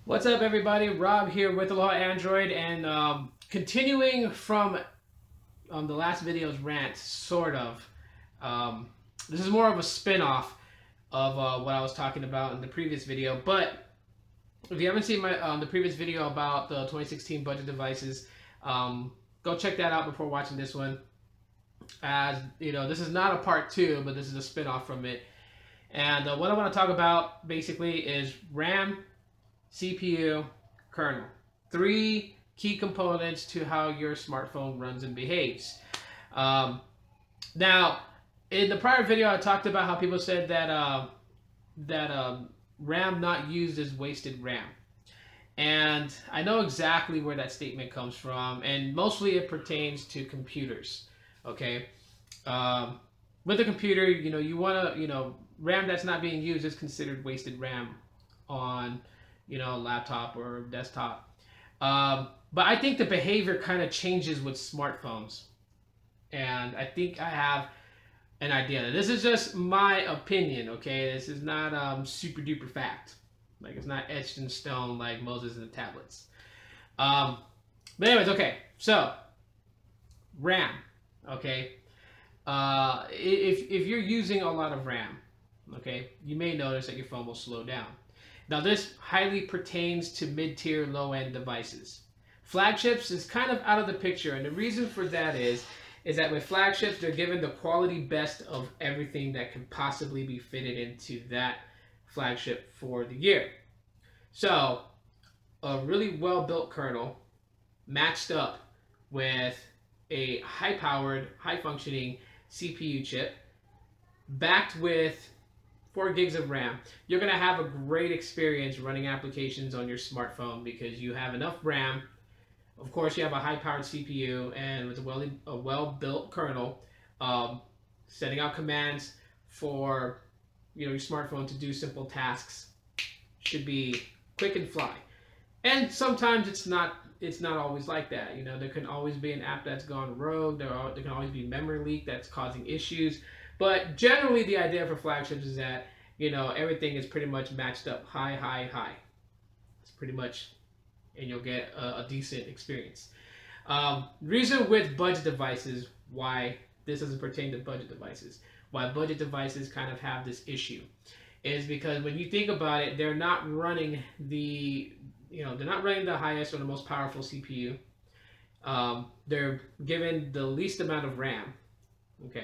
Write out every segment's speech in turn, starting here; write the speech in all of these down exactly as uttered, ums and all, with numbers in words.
What's up, everybody? Rob here with Aloha Android, and um, continuing from um, the last video's rant, sort of. Um, this is more of a spin-off of uh, what I was talking about in the previous video. But if you haven't seen my um, the previous video about the twenty sixteen budget devices, um, go check that out before watching this one. As you know, this is not a part two, but this is a spin-off from it. And uh, what I want to talk about basically is RAM, C P U, kernel. Three key components to how your smartphone runs and behaves. Um, now, in the prior video, I talked about how people said that uh, that um, RAM not used is wasted RAM. And I know exactly where that statement comes from, and mostly it pertains to computers. Okay, um, with a computer, you know, you want to, you know, RAM that's not being used is considered wasted RAM on, you know, laptop or desktop. Um, but I think the behavior kind of changes with smartphones. And I think I have an idea. This is just my opinion, okay? This is not um, super duper fact. Like, it's not etched in stone like Moses and the tablets. Um, but anyways, okay. So, RAM, okay? Uh, if, if you're using a lot of RAM, okay, you may notice that your phone will slow down. Now, this highly pertains to mid-tier, low-end devices. Flagships is kind of out of the picture, and the reason for that is, is that with flagships, they're given the quality best of everything that can possibly be fitted into that flagship for the year. So, a really well-built kernel matched up with a high-powered, high-functioning C P U chip, backed with four gigs of RAM, you're going to have a great experience running applications on your smartphone because you have enough RAM. Of course, you have a high-powered C P U, and with a well a well-built kernel, um, setting out commands for, you know, your smartphone to do simple tasks should be quick and fly. And sometimes it's not it's not always like that. You know, there can always be an app that's gone rogue. There are, there can always be memory leak that's causing issues. But generally, the idea for flagships is that, you know, everything is pretty much matched up high, high, high. It's pretty much, and you'll get a, a decent experience. Um, reason with budget devices, why this doesn't pertain to budget devices, why budget devices kind of have this issue, is because when you think about it, they're not running the, you know, they're not running the highest or the most powerful C P U. Um, they're given the least amount of RAM. Okay.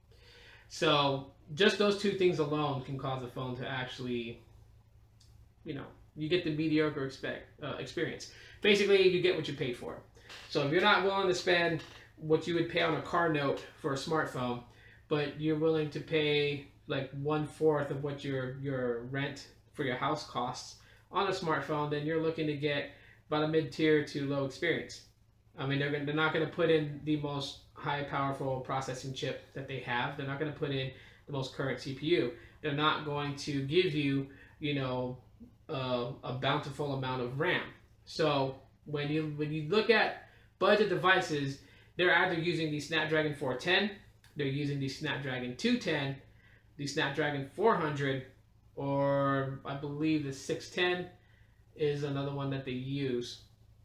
So just those two things alone can cause a phone to actually, you know, you get the mediocre expect, uh, experience. Basically, you get what you paid for. So if you're not willing to spend what you would pay on a car note for a smartphone, but you're willing to pay like one fourth of what your your rent for your house costs on a smartphone, then you're looking to get about a mid-tier to low experience. I mean, they're, they're not going to put in the most high powerful processing chip that they have. They're not going to put in the most current C P U. They're not going to give you, you know, uh, a bountiful amount of RAM. So when you when you look at budget devices, they're either using the Snapdragon four ten, they're using the Snapdragon two ten, the Snapdragon four hundred, or I believe the six ten is another one that they use.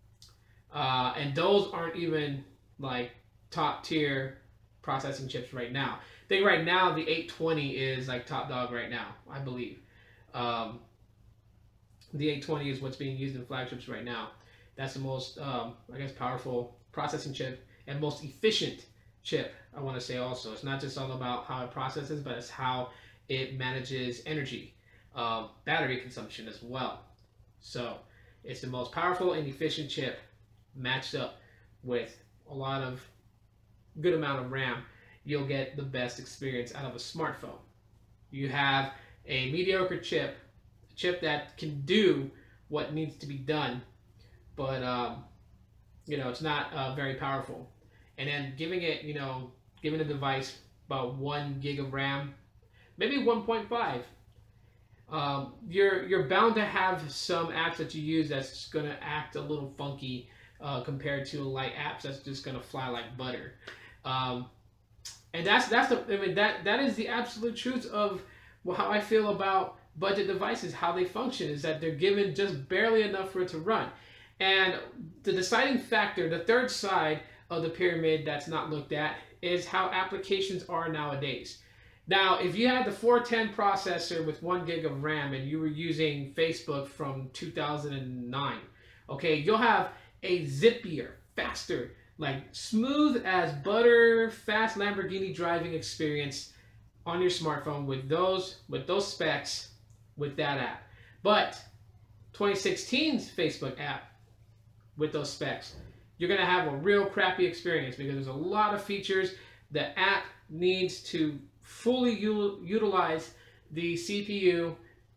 Uh, and those aren't even like top tier processing chips right now. I think right now the eight twenty is like top dog right now, I believe. Um, the eight twenty is what's being used in flagships right now. That's the most, um, I guess, powerful processing chip and most efficient chip, I want to say also. It's not just all about how it processes, but it's how it manages energy, uh, battery consumption as well. So it's the most powerful and efficient chip matched up with a lot of good amount of RAM. You'll get the best experience out of a smartphone. You have a mediocre chip, a chip that can do what needs to be done, but um, you know, it's not uh, very powerful. And then giving it, you know, giving the device about one gig of RAM, maybe one point five. Um, you're you're bound to have some apps that you use that's going to act a little funky uh, compared to light apps that's just going to fly like butter. Um, and that's that's the I mean that that is the absolute truth of how I feel about budget devices, how they function is that they're given just barely enough for it to run. And the deciding factor, the third side of the pyramid that's not looked at, is how applications are nowadays. Now, if you had the four ten processor with one gig of RAM and you were using Facebook from two thousand nine, okay, you'll have a zippier, faster, like smooth as butter, fast Lamborghini driving experience on your smartphone with those with those specs, with that app. But twenty sixteen's Facebook app with those specs, you're gonna have a real crappy experience because there's a lot of features. The app needs to fully utilize the C P U,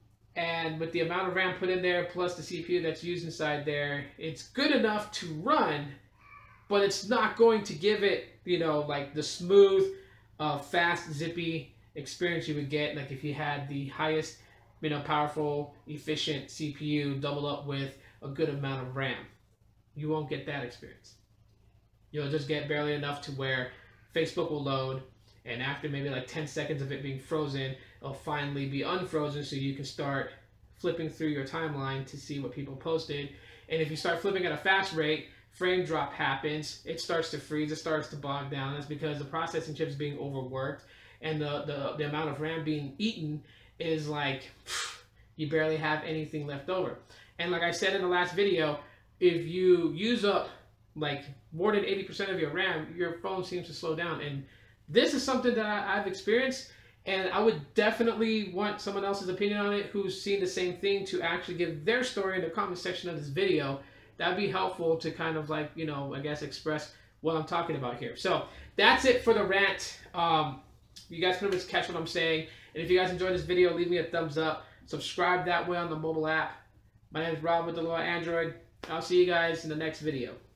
and with the amount of RAM put in there plus the C P U that's used inside there, it's good enough to run, but it's not going to give it, you know, like the smooth, uh, fast, zippy experience you would get like if you had the highest, you know, powerful, efficient C P U doubled up with a good amount of RAM. You won't get that experience. You'll just get barely enough to where Facebook will load, and after maybe like ten seconds of it being frozen, it'll finally be unfrozen so you can start flipping through your timeline to see what people posted. And if you start flipping at a fast rate, frame drop happens, it starts to freeze, it starts to bog down. That's because the processing chip is being overworked, and the, the, the amount of RAM being eaten is like, you barely have anything left over. And like I said in the last video, if you use up like more than eighty percent of your RAM, your phone seems to slow down. And this is something that I, I've experienced, and I would definitely want someone else's opinion on it who's seen the same thing to actually give their story in the comment section of this video. That'd be helpful to kind of like, you know, I guess express what I'm talking about here. So that's it for the rant. Um, you guys pretty much catch what I'm saying. And if you guys enjoyed this video, leave me a thumbs up. Subscribe that way on the mobile app. My name is Rob with the Law Android. I'll see you guys in the next video.